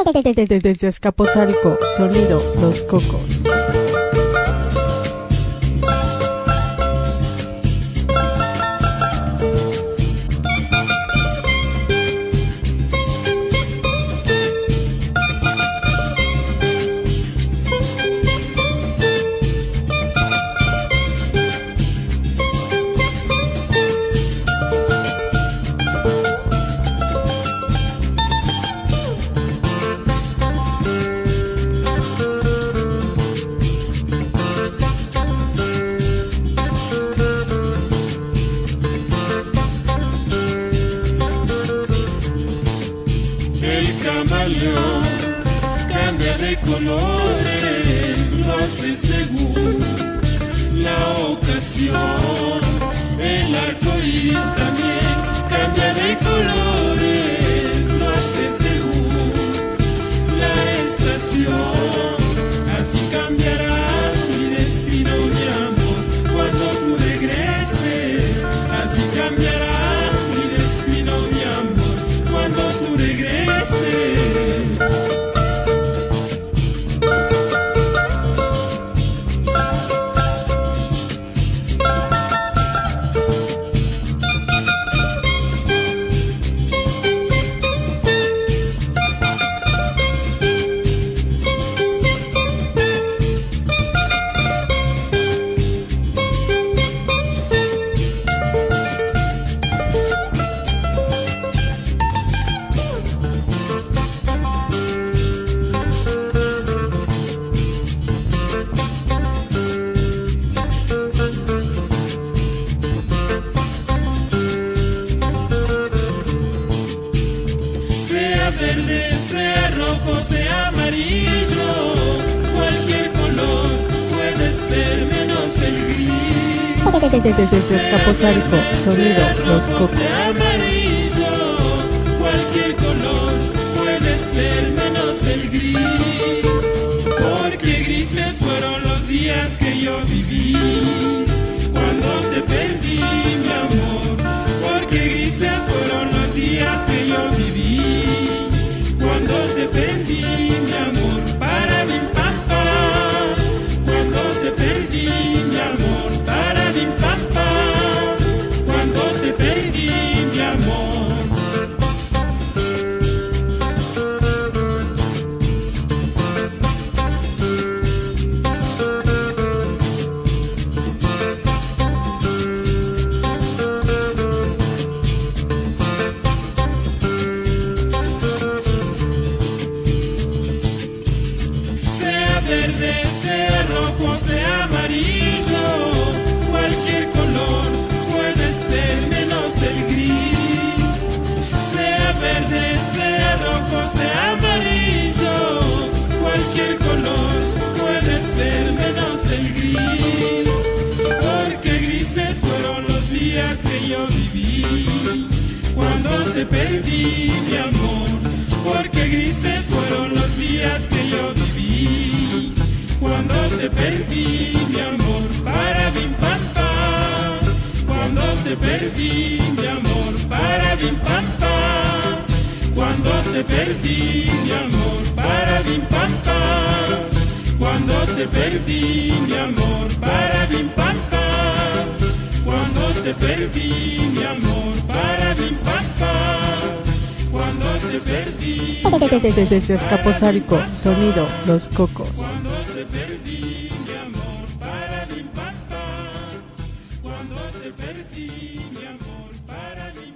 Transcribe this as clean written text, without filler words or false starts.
Desde Azcapotzalco, sonido Los Cocos. El camaleón cambia de colores, lo hace según la ocasión. El arco iris también cambia de colores, lo hace según la estación. Así cambiará mi destino, mi amor, cuando tú regreses. Así cambiará mi destino, mi amor, cuando tú regreses. Sea verde, sea rojo, sea amarillo, cualquier color puede ser menos el gris. Desde Azcapotzalco, sonido Los Cocos. Sea amarillo, cualquier color puede ser menos el gris. Porque grises fueron los días que yo viví cuando te perdí, mi amor. Porque grises fueron los días que yo viví cuando te perdí, mi amor, para mi papá. Cuando te perdí, mi amor, para mi papá. Cuando te perdí, mi amor. Verde, sea rojo, sea amarillo, cualquier color puede ser menos el gris. Sea verde, sea rojo, sea amarillo, cualquier color puede ser menos el gris. Porque grises fueron los días que yo viví cuando te perdí, mi amor. Porque grises fueron los días que yo viví cuando te perdí, mi amor, para mi papá. Cuando te perdí, mi amor, para mi papá. Cuando te perdí, mi amor, para mi papá. Cuando te perdí, mi amor, para mi papá. Cuando te perdí, mi amor, para mi papá. Cuando te perdí. Desde Azcapotzalco, sonido Los Cocos. Cuando te perdí, mi amor, para mi papá. Cuando te perdí, mi amor, para mi